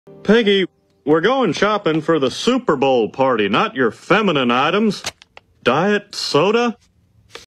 Peggy, we're going shopping for the Super Bowl party, not your feminine items. Diet soda?